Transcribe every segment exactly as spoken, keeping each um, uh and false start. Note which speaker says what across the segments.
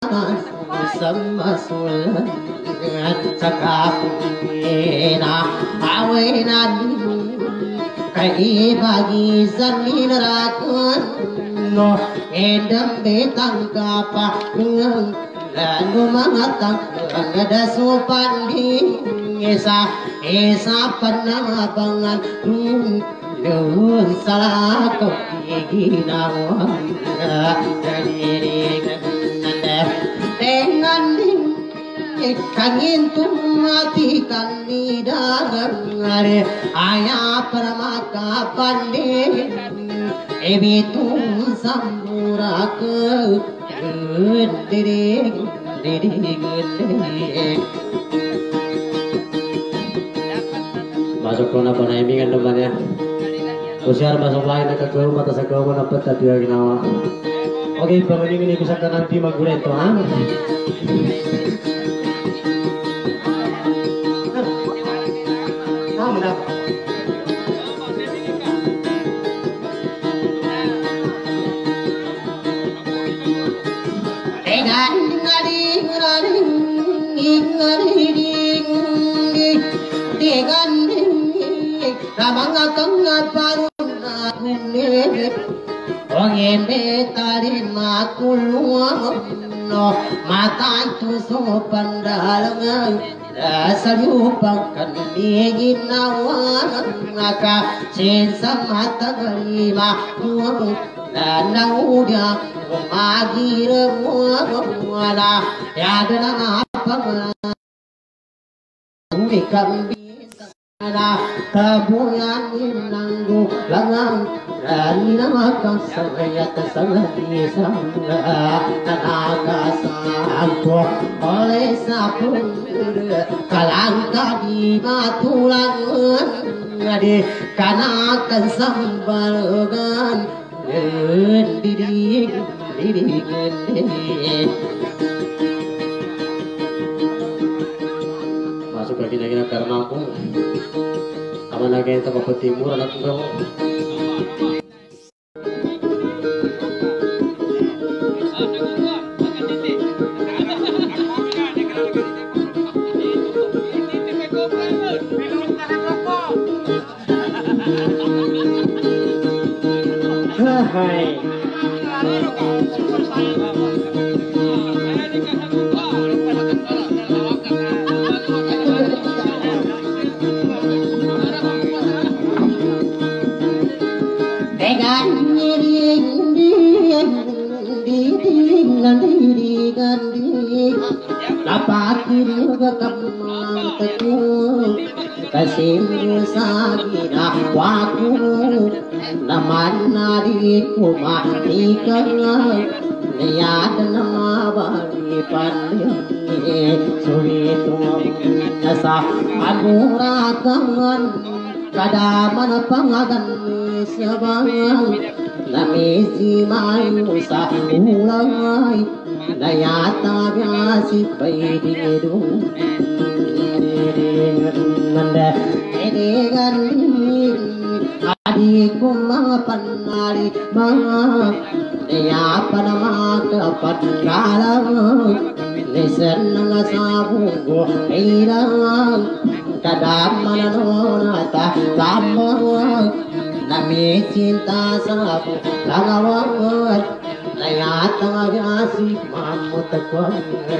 Speaker 1: sama sulan sakapina awenan kai bagi zamin rakun no edam betang kapa lalu mangatang ada supandi esa esa panabangan lun salah kau ginawa dari dengan kangin tumati kami dagare ayah paramaka pande ebitum sambura ke diri diri gede masuk kona kona ini kan depannya usiar masuk lain ke ke rumah tas ke rumah dapat tadi lagi nawa. Oke, pengen ini bisa nanti maguleto ah. Ah, benar. Dengan ngadi ngadi ngadi dengan ramang akang paruna kulit. Onge betalin makuluang no mata itu sopan dalang sayupang kanigin nawang ngaka sensa mata lima muang dan udah magir muang ya dengan apa bisa kabuyan inanggo langang Rani namakang sayat sangat sangga tanagasampo oleh sapun kalangka di matulangan ngade kanakan sambalugan didik didik masuk lagi lagi karena aku aman lagi yang tempat timur anak kamu hai dengan diri diri diri gandhi lapakir kekamang teguh kasih sagira waku naman nari kumatikan niat nama bali pandai suwitu nasa agurakan kadaman pangagan sabang namisi mayusa ulay nayata biasi paidiru nanda edegan adikku mga panali mga niyapa na makapat kalang listen ng sabunggo ilang kadama na nonata kamawag nami cinta sabu langawag layatang agasip mamutakwag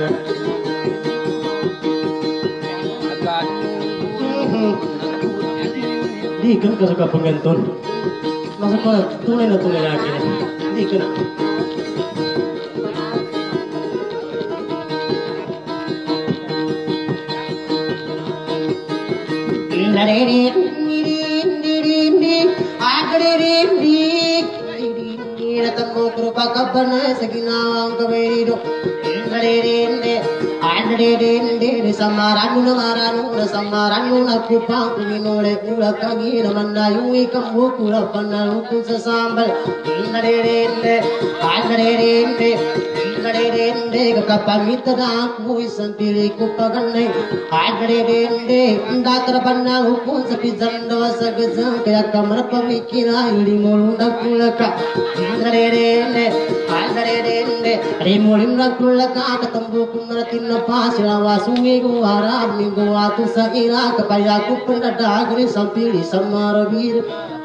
Speaker 1: di kan kasuka penganton masuk ke tunai na tunai lagi di kan Nadirin dirin dirin din agadirin dik dirin natamo krupa kabana sa ginawang kabirido nadirin de Andrede samaranu maranu samaranu nakupa kunole ula kagi namandayu ikamu kula panalu kusambal Andrede Andrede Andrede kapamita aku santiri kupaganai Andrede ndatar panalu kun sapi janda sagazang kaya kamar pamikira yuri mulunda kulaka Andrede Andrede rimulin kulaka ketembu kumaratin pasila sungai gua rami gua tu saira kepaya ku pendadagri sampili samarabir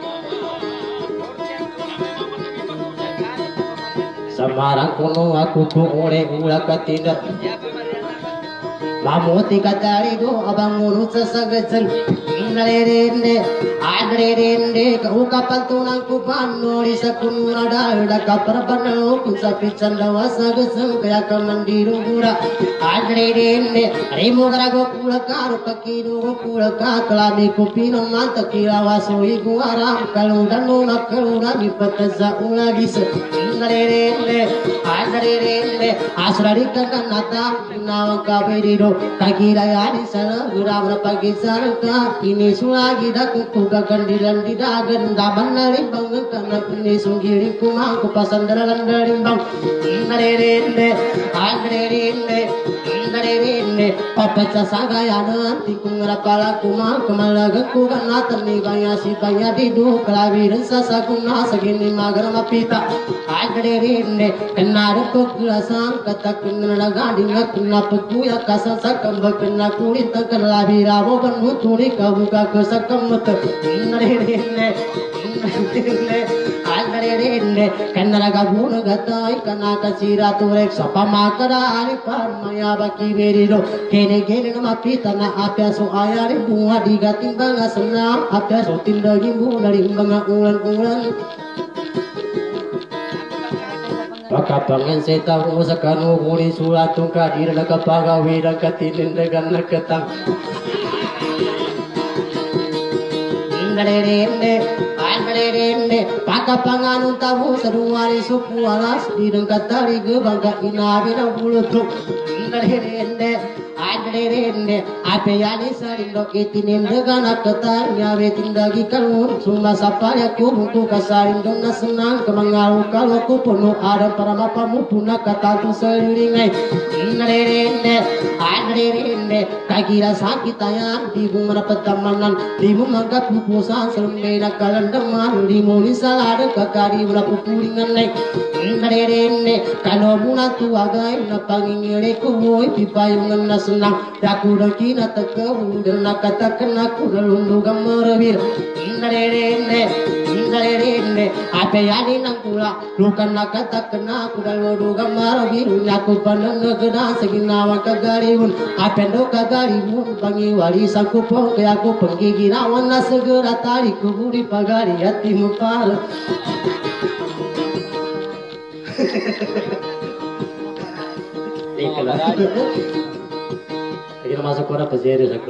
Speaker 1: samarang kuno aku ku ore ula katindat mamoti katari do abang urut sesagajan Andrede Andrede kau kapan tunang ku panori sakun ada ada kapar panau ku sapi canda wasa geseng kaya kamandiru gura Andrede rimu garago kula karu pakiru kula kaklami ku pino manta kira wasoi ku aram kalau danu nakalu nami pataza ulagi se Andrede Andrede asrari kakanata nawang kabedido kakira yani sana gura pagi sarka ini sulagi dak kuga kandilan di dagan daman nari bang kana ini sunggiri kumang ku pasandaran dari bang Andrede Andrede Andrede papaca sagaya nanti kungrapala kumang kemalaga kuga natani gaya si gaya didu kelawiran sasakuna segini magar mapita Andrede kenaru kulasang kata kunna gadi ngakuna puya kasang sakam bakna kulit kelabira bo banu turi kabuka kesakamat Andrede Andrede kannara gabun gatai kana kasira turek sapa makara ari parmaya baki beriro kene kene mapita na apyaso ayari bunga digatimbang asna apyaso tindagi bu dari banga ulan ulan Pakapangan seta musakanu kuni sulatung kadir nakapagawi nakatilin dengan nakatang Andrede Andrede pakapangan untabu seruari suku alas di dengkatari gebangka inabi na bulutuk Andrede Andrede ape yani sarindo itinin degana ketanya betindagi kalun suma sapaya kubuntu kasarindo na senang kemangalu kalau ku penuh ada para mapamu punah kata tu selilingai Andrede Andrede kagira sakit ayam di bunga petamanan di bunga pupusan selembeda kalandaman di mulisa ada kakari berapa puringan naik Andrede kalau bulan tua gai na pangingire kuboy pipayungan na senang daku dakina takau dan nakatakan aku dalundu gamarabir Andrede Andrede apa yani nang pula lukan nakatakan aku dalundu gamarabir nyaku pandang negara seginawa kagariun apa ndo kagariun pangi wali sakupo kaya aku penggigirawan na segera tarik kuburi pagari hatimu par Kita masuk kora peseri sakur.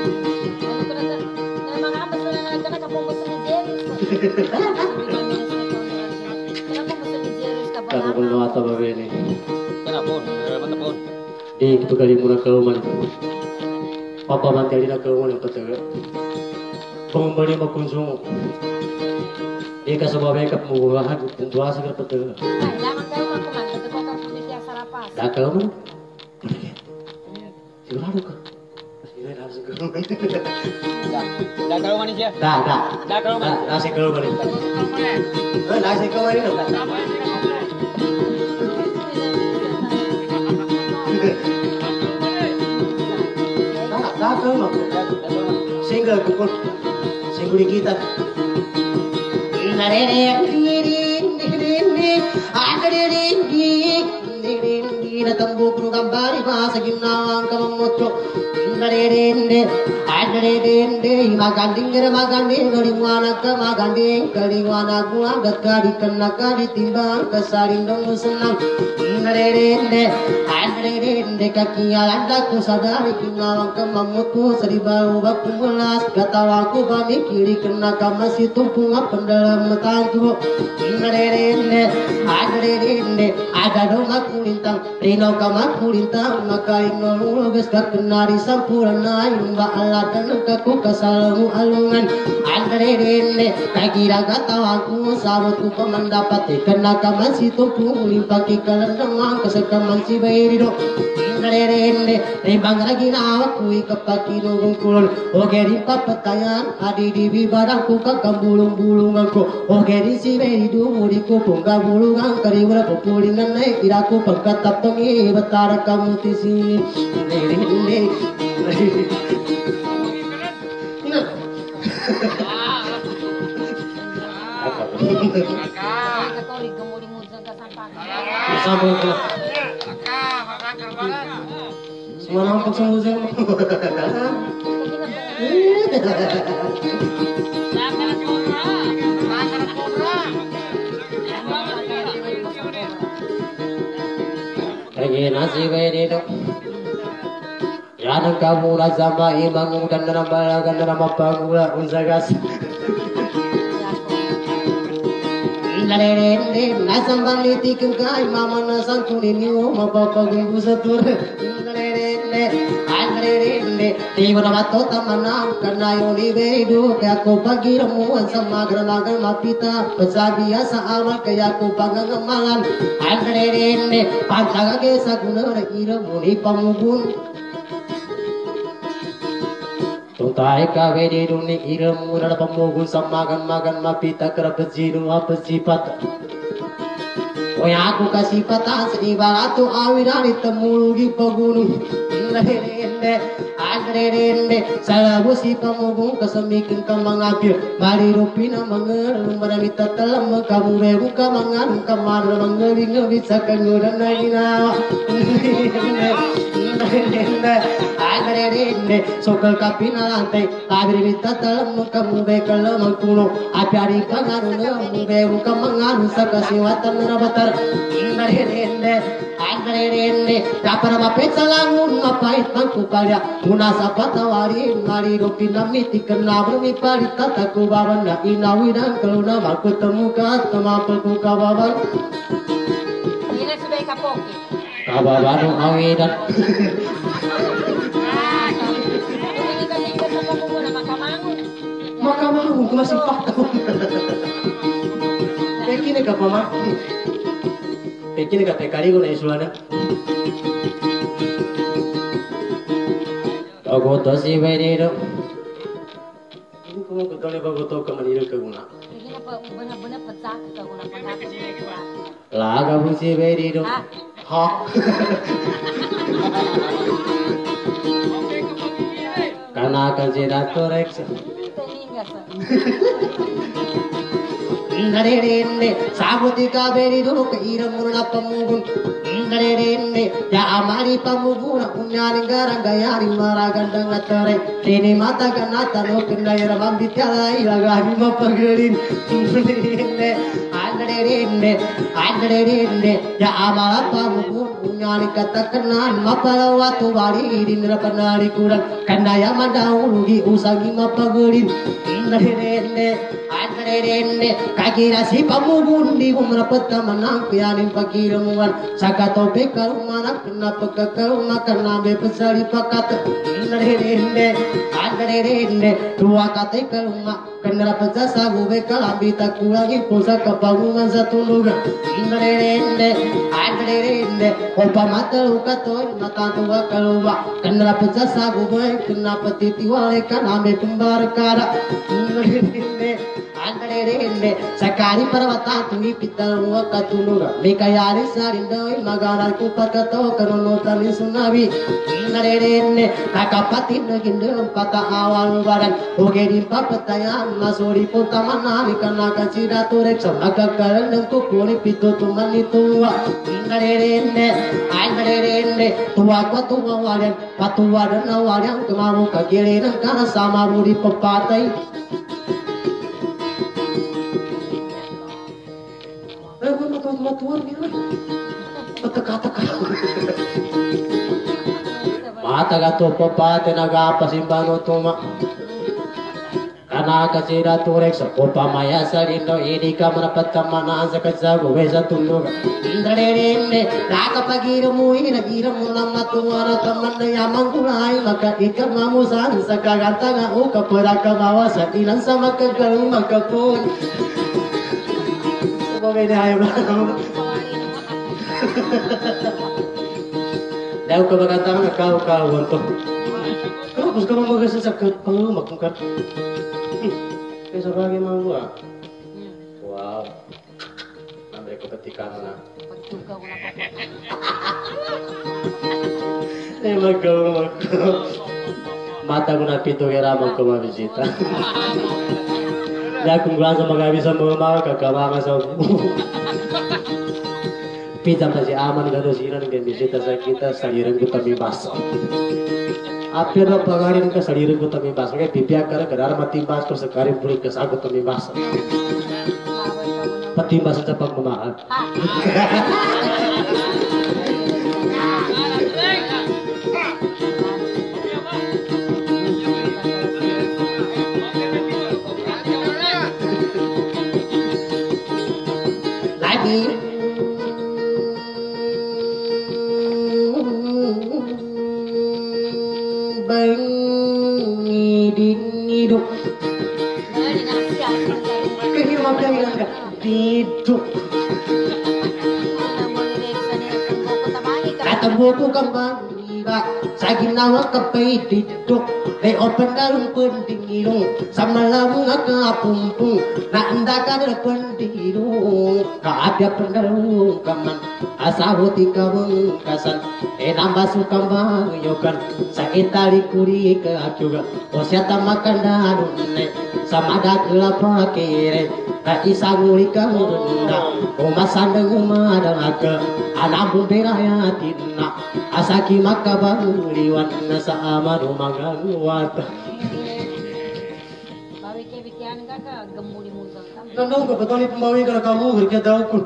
Speaker 1: Kamu belum atau babe ini? Kenapa? Kenapa pun? Di itu kali mula kauman. Papa manteli nak kauman yang petel. Pembeli makonsum. Ika sebab ika murah tentu asa ker petel.
Speaker 2: Jangan kau makuman, betul kau kan punya sarapas.
Speaker 1: Dah kauman. Sudah ada kok. Sudah harus kauman.
Speaker 3: Dah kauman ni je.
Speaker 1: Dah dah.
Speaker 3: Dah kauman.
Speaker 1: Dah si kauman. Eh dah si kauman ni. Dah dah kauman. Single kukul. Single kita. Narere dirin dirin dirin adirin dirin dirin tambuk rugambari bahasa ginawang kamamotro narere adirin dirin maganding maganding kaliwana ka maganding kaliwana gua gat kali kena kali timbang kesarindong senang narere Andre kaki alandaku sadari kinawang kemamutku seribau baku melas katawaku pamikiri kena kamasi tumpung pendalam metangku Andre Andre ada dong aku lintang Rino kamaku lintang maka ino lugas kenari sampurna mbak Allah dan kaku kesalamu alungan Andre kaki raga tawaku sabutku pemandapat kena kamasi tumpung limpaki kalendang kesekaman si bayi Rende, rembang lagi nawak kui kepaki nunggung kulon. Oke di papatayan, adi di bibaraku kakak bulung-bulunganku. Oke di si beri dulu di kupung kabulungan kariwara populingan naik iraku pengkatap tengi betara kamu tisi. Rende, nah. Sama itu. Semua nampak sembuh semua. Lagi nasi beri dok. Jangan kamu rasa bayi bangun dan dalam balagan dalam apa gula unsagas. Nalere nasam baliti kengkai mama nasang kunini oma papa gumbu satur nalere nalere tiwara mato tamanam karena yoni bedu kaya ko pagiramuan sama gramagan mapita pesabiya sa amal kaya ko pangangamalan nalere pantaga ke saguna ira muni pamubun Tutai kawe di dunia ilmu dan pemugun samagan magan mapita kerapet jiru apa sifat. Oh ya aku kasih patah sedih balatu awirani temulugi pegunung. Rende, rende, salabu si pemugun kesemikin kemangapir. Mari rupina mengerum meramita telam kamu beru kamangan kamar mengeri ngebisa kenyuran lagi nawa. Rende, sokal kapina lantai, labir minta telam kamu bekal mengkuno. Api hari pangaru nemu beru kamangan sakasi watan nerabatar. Rende, rende, dapat apa pecalangun ngapait bangku kaya munasa patawari mari rupina miti kena bumi parita taku baban na inawi dan keluna maku temuka temapelku kababan
Speaker 2: ini sudah kapoki
Speaker 1: kababanu awi dan
Speaker 2: ini kan tinggal sama kamu nama kamangun
Speaker 1: maka mau ku masih patah pekine ka pama pekine ka pekari go na isulana Aku tahu si bayi itu. Ini kamu ketemu bagus tahu kemana itu keguna.
Speaker 2: ini apa benar-benar pecah keguna pengaku itu
Speaker 1: Lah kamu si bayi itu. Hah? Karena akan si datorek. Ndarende sabuti kaberi dulu keiram murna pemugun ndarende ya amari pamuguna punyani garang gayari maragandang atare kini mata ganata no kendayara mambitala ilagani mapagerin ndarende ndarende ndarende ya amara pamugun punyani katakenan mapala watu bari dindra panari kurang kandaya mandau di usangi mapagerin ndarende ndarende Kira si pamubun di umra petamanang pianin pakiramuan sakato bekalumana kenapa kekaluma karena bepesali pakat ndarende ndarende dua kata kaluma kenapa jasa gue kalambi tak kulangi posa kebangunan satu nuga ndarende ndarende opa mata luka toy mata tua kaluma kenapa jasa gue kenapa titi wale karena bepembar kara ndarende ndarende Sakari parwata tuni pital wa katunura mikayari sarindoi magaran kupakato karono tali sunawi ndarende nakapati nagindo pata awal baran ogeri papataya masori potamana mikana kacira turek samaga kalan ku puri pito tumani tuwa ndarende ndarende tuwa ko tuwa walen patuwa dan awalyang kemamu kakirin kana sama budi pepatai matuan matuan ni, teka teka. Ataga topa tenaga pasimbano tuma. Kana kasira turek sokopa maya salindo ini kamera patamana sakasago wesa tunduga. Indraderende raka pagiru muina giru munama tumara tamanda yamangulai maka ikan mamu sansa kagantanga uka peraka mawa satilan sama kagalu maka pun. Bagaimana ayo Dah kau berkata kau kau untuk. Kau bos kau mau kasih sakit pengu makan. Besok lagi mau gua. Wow. Ambil ketika mana? Eh makan makan. Mata guna pintu kira mau kau visita. Dah aku merasa makan bisa mau kakak mama sama. Pita masih aman gado sinan ke visita kita saliran kita bebas. Apa do pagarin ke saliran kita bebas. Oke pipi akar ke dalam mati bas ke sekali pulih ke sagu kita bebas. Pati bas cepat memahal. Lagi hidup kehidupan yang hidup kata buku kembang saging nawa kepai hidup le open dalam pendingirung sama lamu ngaka pumpung nak endakan pendingirung kaada pendarung kaman asahuti kawung kasan e nambah sukambang yokan sakitali kuri ke juga osyata makan darunne sama ada kelapa kere ka isanguli kamunda umasandeng umadang aga anambung beraya tinna asaki makabang liwan nasa amanu manganuat
Speaker 2: bawi ke bikian kakak gemuli musuh kamu
Speaker 1: nandong ka betul pembawi kana kamu kerja daukun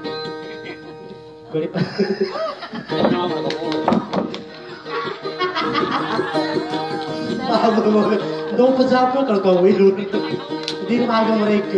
Speaker 1: kulip Dong pesawat kalau kau itu di rumah mereka.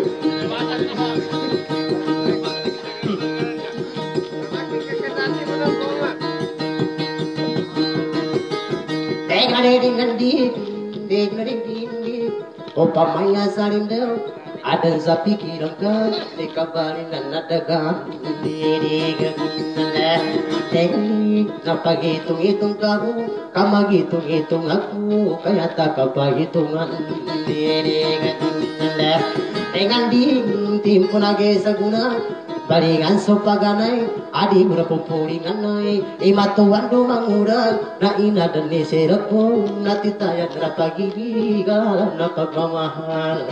Speaker 1: Dengan dengan di dengan di opa maya salinder ada sapi kirangkan di kabarin dan ada gam di dengan teknik napa hitung hitung kamu kamu hitung hitung aku kayak tak apa hitungan dengan dengan di tim pun agak seguna baringan sopaganay adi berapa pulingan nai imatuan domang urang na ina dan neserapo nati taya berapa gigi galam na pagmamahal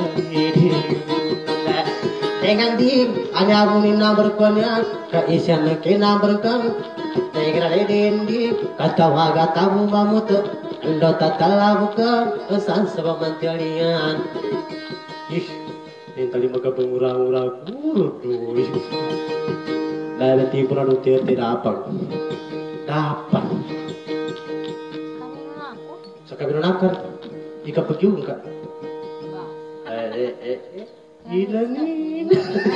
Speaker 1: dengan di hanya munin na berkuanya kaisyan na kina berkang dengan redin di katawaga tamu mamut ando tatalabuka kesan sebab mantelian ih yang tadi maka pengurang-urang waduh dari tipu anu tidak dapat dapat sekali nakar ika pegiung kak eh eh eh gila nih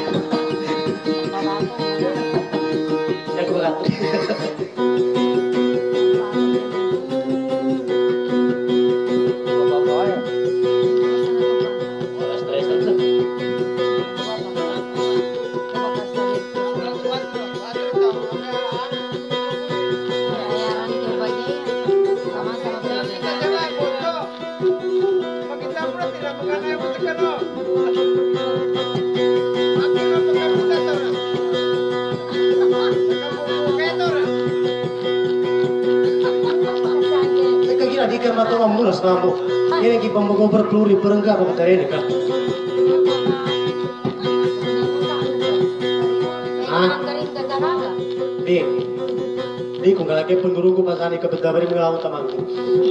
Speaker 1: ya aku bakat atau mamulas kamu ini kita mau berpeluri perengga apa tadi ini kan ah di di kung kalaki pendurugo pasani kabadabari mga tamangku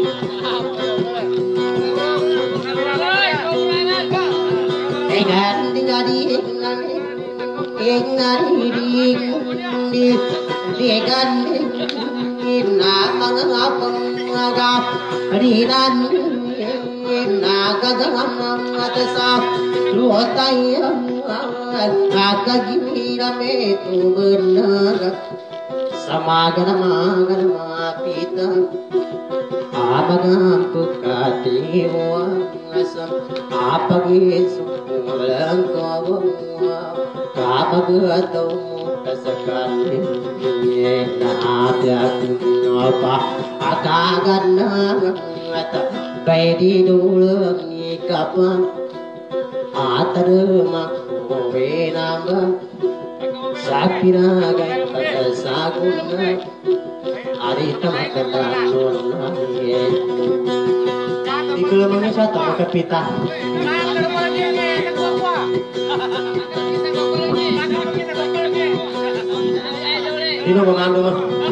Speaker 1: Egan di ngadi ngadi ngadi di di egan di na mga ngapang naga rinan naga jangan atasa luotayam naga gira me tu benaga samagana magana mapita abagam tukatiwa asam apagisu langkawa kapagato kasakali na apa akagana ata baidi dulu ni kapan atarma ovenamba sakira gaya saguna arita makadana ye di kelemangnya satu kapita Dino mengandung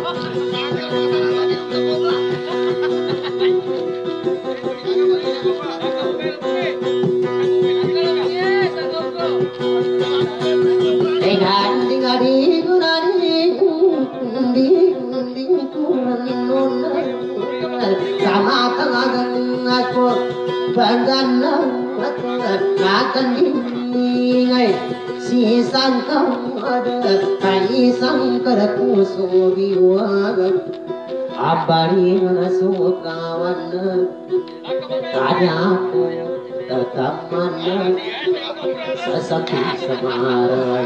Speaker 1: si sangkang ada kai sangkar kuso biwag abari nasukawan kada aku tetaman sesapi semara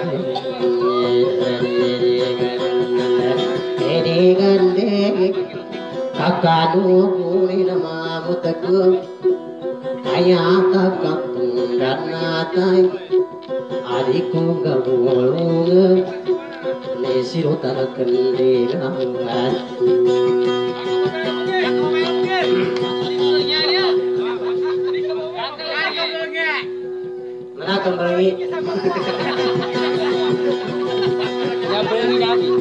Speaker 1: ede gande kakadu puri nama mutaku kaya kakapung dan natai adikku gabulung nesiro tanah kendirangan mana kembali
Speaker 3: Ya beli lagi.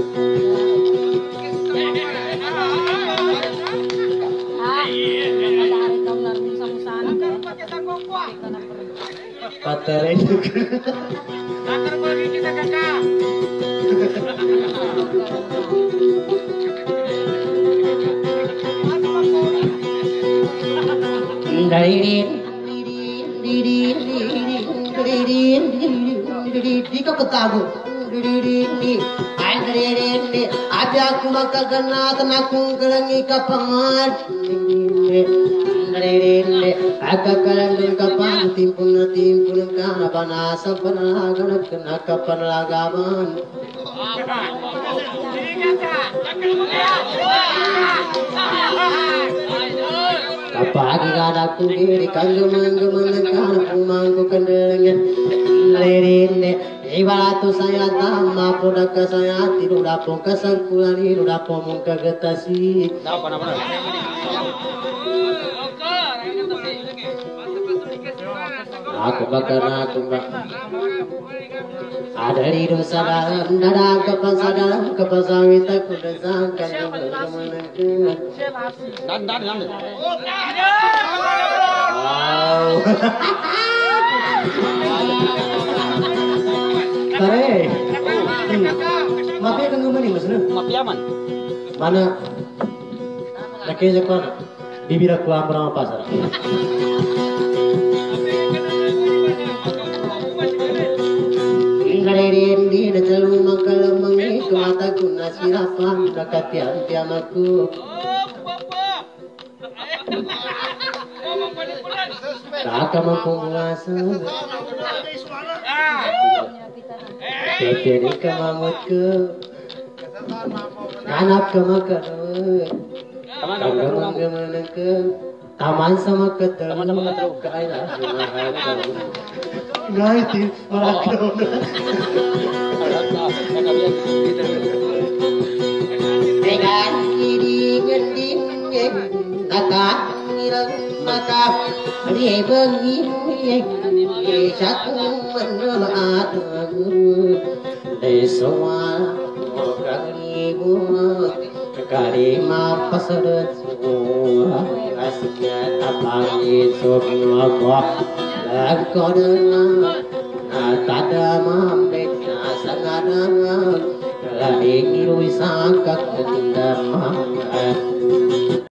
Speaker 1: Paterai juga.
Speaker 2: Takar bagi kita kakak.
Speaker 1: Di kau ketabu. Ada aku maka kena tenaku kelangi kapangan. Aga kalang kapang timpun timpun kana banasa panalagan kena kapan lagaman. Kapagi kada kugiri kandu manggu mangkana pumangku kendengan lerinde iwatu saya tamma podaka saya tiru dapo kasangkulani tiru dapo mungka getasi.
Speaker 3: Apa apa?
Speaker 1: Aku bakar aku bak. Ada di dosa dalam dada kepasa dalam kepasa wita kuda sangkan kemenangan.
Speaker 3: Dan dan dan.
Speaker 1: Wow. Tare. Mafia kan gimana mas?
Speaker 3: Mafia man.
Speaker 1: Mana? Nakenya kau bibir aku amram pasar. Ingkaririn di nacalu makal mangi kumata kuna sirapan nakatiam tiamaku. Kakak mampu menguasa. Kekeri kemamutku. Anak kemakaru. Kamu kemanakku. Taman sama ketemu.
Speaker 3: Taman sama ketemu.
Speaker 1: Kaya Gaiti marakau. Dengan diri ngending takkan mirang maka dia begini satu menemat guru deswa kali gua kali ma pasar semua asiknya apa itu apa Langkodana tada mambe sangadang la ingi wisaka kendama